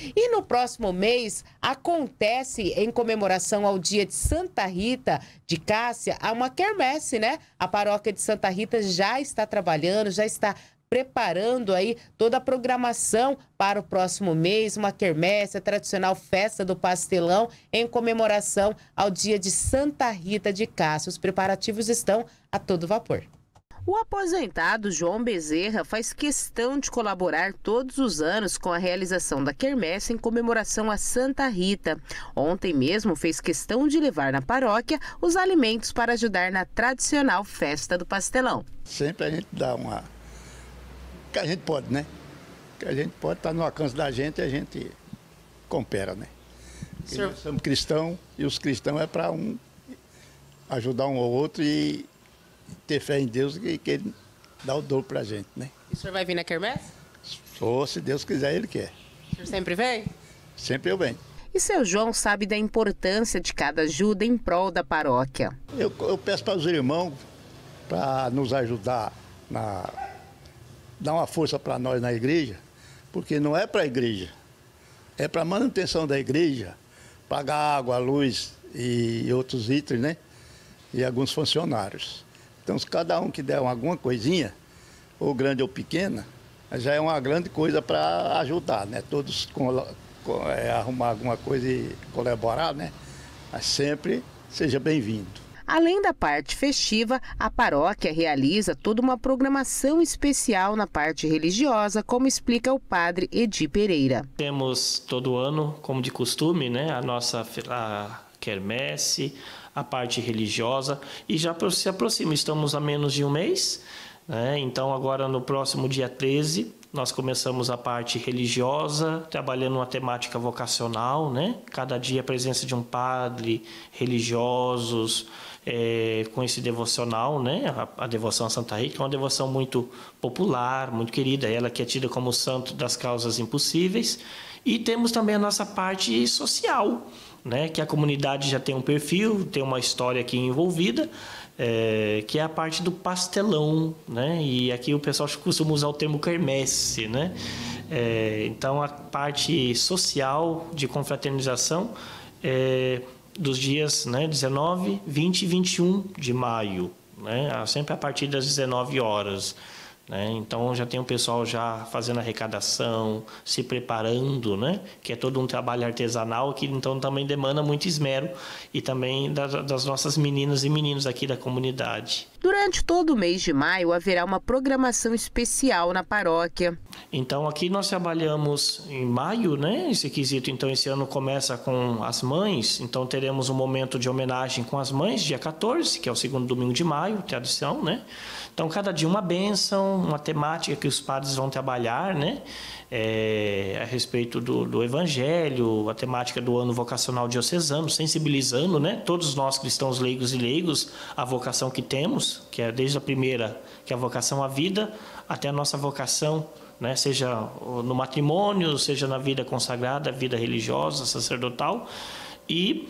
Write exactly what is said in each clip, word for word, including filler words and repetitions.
E no próximo mês acontece, em comemoração ao dia de Santa Rita de Cássia, uma quermesse, né? A paróquia de Santa Rita já está trabalhando, já está preparando aí toda a programação para o próximo mês, uma quermesse, a tradicional festa do pastelão, em comemoração ao dia de Santa Rita de Cássia. Os preparativos estão a todo vapor. O aposentado João Bezerra faz questão de colaborar todos os anos com a realização da quermesse em comemoração a Santa Rita. Ontem mesmo fez questão de levar na paróquia os alimentos para ajudar na tradicional festa do pastelão. Sempre a gente dá uma... que a gente pode, né? Que a gente pode estar no alcance da gente e a gente coopera, né? Senhor... Nós somos cristãos e os cristãos é para um ajudar um ao outro e ter fé em Deus e que Ele dá o dobro para a gente, né? E o senhor vai vir na quermesse? Ou, se Deus quiser, Ele quer. O senhor sempre vem? Sempre eu venho. E seu João sabe da importância de cada ajuda em prol da paróquia. Eu, eu peço para os irmãos para nos ajudar, na, dar uma força para nós na igreja, porque não é para a igreja, é para a manutenção da igreja, pagar água, luz e outros itens, né? E alguns funcionários. Então, se cada um que der alguma coisinha, ou grande ou pequena, já é uma grande coisa para ajudar, né? Todos com, com, é, arrumar alguma coisa e colaborar, né? Mas sempre seja bem-vindo. Além da parte festiva, a paróquia realiza toda uma programação especial na parte religiosa, como explica o padre Edi Pereira. Temos todo ano, como de costume, né, a nossa a quermesse, a parte religiosa, e já se aproxima, estamos a menos de um mês, né? Então agora no próximo dia treze, nós começamos a parte religiosa, trabalhando uma temática vocacional, né? Cada dia a presença de um padre, religiosos, é, com esse devocional, né? A, a devoção a Santa Rita, que é uma devoção muito popular, muito querida, ela que é tida como santo das causas impossíveis. E temos também a nossa parte social, né, que a comunidade já tem um perfil, tem uma história aqui envolvida, é, que é a parte do pastelão, né? E aqui o pessoal costuma usar o termo quermesse, né? É, então a parte social de confraternização é, dos dias, né, dezenove, vinte e vinte e um de maio, né? Sempre a partir das dezenove horas. Né? Então já tem o pessoal já fazendo arrecadação, se preparando, né? Que é todo um trabalho artesanal que então também demanda muito esmero e também das, das nossas meninas e meninos aqui da comunidade. Durante todo o mês de maio haverá uma programação especial na paróquia. Então aqui nós trabalhamos em maio, né? Esse quesito, então esse ano começa com as mães, então teremos um momento de homenagem com as mães, dia quatorze, que é o segundo domingo de maio, tradição, né? Então cada dia uma bênção, uma temática que os padres vão trabalhar, né? É, a respeito do, do Evangelho, a temática do ano vocacional diocesano, sensibilizando, né, todos nós cristãos leigos e leigos a vocação que temos, que é desde a primeira, que é a vocação à vida, até a nossa vocação, né, seja no matrimônio, seja na vida consagrada, vida religiosa, sacerdotal, e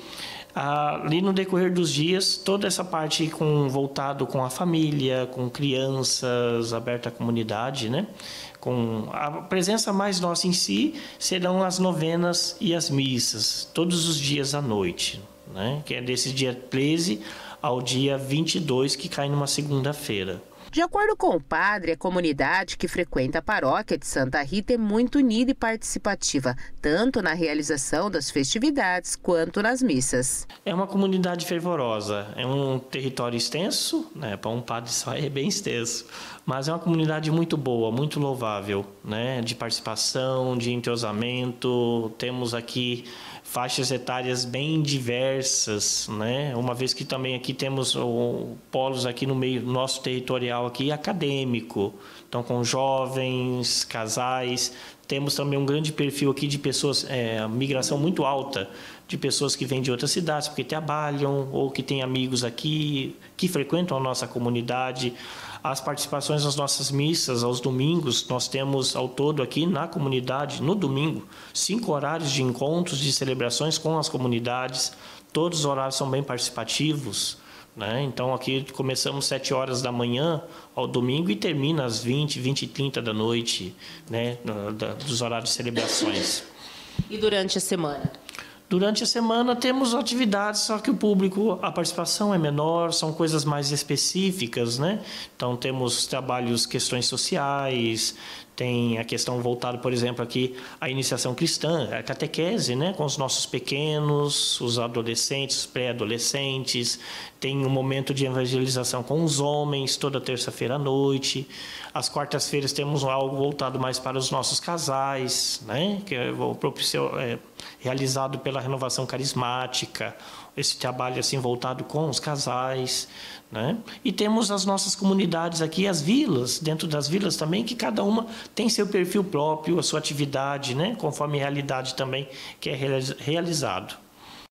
ali no decorrer dos dias, toda essa parte com, voltado com a família, com crianças, aberta à comunidade, né? Com a presença mais nossa em si, serão as novenas e as missas, todos os dias à noite, né? Que é desse dia treze ao dia vinte e dois, que cai numa segunda-feira. De acordo com o padre, a comunidade que frequenta a paróquia de Santa Rita é muito unida e participativa, tanto na realização das festividades quanto nas missas. É uma comunidade fervorosa, é um território extenso, né? Para um padre só é bem extenso, mas é uma comunidade muito boa, muito louvável, né? De participação, de entrosamento. Temos aqui faixas etárias bem diversas, né? Uma vez que também aqui temos o, polos aqui no meio do nosso territorial aqui acadêmico, então com jovens, casais. Temos também um grande perfil aqui de pessoas, é, migração muito alta, de pessoas que vêm de outras cidades porque trabalham ou que têm amigos aqui, que frequentam a nossa comunidade. As participações nas nossas missas, aos domingos, nós temos ao todo aqui na comunidade, no domingo, cinco horários de encontros, de celebrações com as comunidades. Todos os horários são bem participativos, né? Então aqui começamos às sete horas da manhã ao domingo e termina às vinte, vinte e trinta da noite, né? Dos horários de celebrações. E durante a semana? Durante a semana temos atividades, só que o público, a participação é menor, são coisas mais específicas, né? Então temos trabalhos, questões sociais, tem a questão voltada, por exemplo, aqui à iniciação cristã, a catequese, né? Com os nossos pequenos, os adolescentes, os pré-adolescentes, tem um momento de evangelização com os homens, toda terça-feira à noite. Às quartas-feiras temos algo voltado mais para os nossos casais, né? Que é, é realizado pela Renovação Carismática, esse trabalho assim voltado com os casais, né? E temos as nossas comunidades aqui, as vilas, dentro das vilas também, que cada uma tem seu perfil próprio, a sua atividade, né? Conforme a realidade também que é realizado.